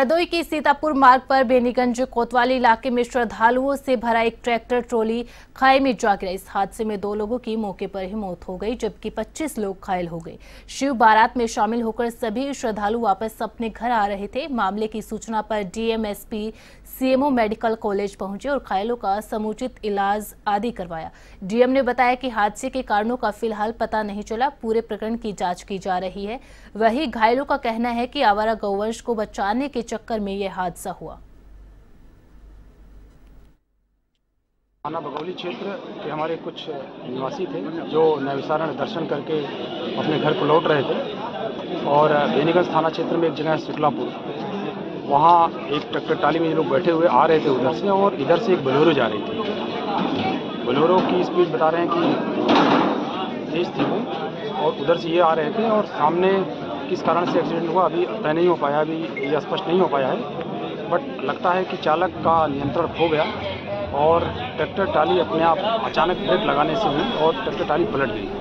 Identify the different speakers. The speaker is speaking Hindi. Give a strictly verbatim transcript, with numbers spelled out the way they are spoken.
Speaker 1: हरदोई के सीतापुर मार्ग पर बेनीगंज कोतवाली इलाके में श्रद्धालुओं से भरा एक ट्रैक्टर ट्रॉली खाई में जा गिरा। इस हादसे में दो लोगों की मौके पर ही मौत हो गई, जबकि पच्चीस लोग घायल हो गए। शिव बारात में शामिल होकर सभी श्रद्धालु वापस अपने घर आ रहे थे। मामले की सूचना पर DM, SP, CMO medical college पहुंचे और घायलों का समुचित इलाज आदि करवाया। डीएम ने बताया कि हादसे के कारणों का फिलहाल पता नहीं चला, पूरे प्रकरण की जांच की जा रही है। वहीं घायलों का कहना है कि आवारा गौवंश को बचाने के चक्कर में यह हादसा हुआ।
Speaker 2: थाना बगौली क्षेत्र के हमारे कुछ निवासी थे जो नैविसारण दर्शन करके अपने घर को लौट रहे थे और बेनीगंज थाना क्षेत्र में एक जगह है शुक्लापुर, वहाँ एक ट्रैक्टर ट्राली में ये लोग बैठे हुए आ रहे थे उधर से, और इधर से एक बोलेरो जा रही थी। बोलेरो की स्पीड बता रहे हैं कि तेज थी वो, और उधर से ये आ रहे थे और सामने किस कारण से एक्सीडेंट हुआ अभी तय नहीं हो पाया, अभी ये स्पष्ट नहीं हो पाया है। बट लगता है कि चालक का नियंत्रण खो गया और ट्रैक्टर ट्राली अपने आप अचानक ब्रेक लगाने से हुई और ट्रैक्टर ट्राली पलट गई।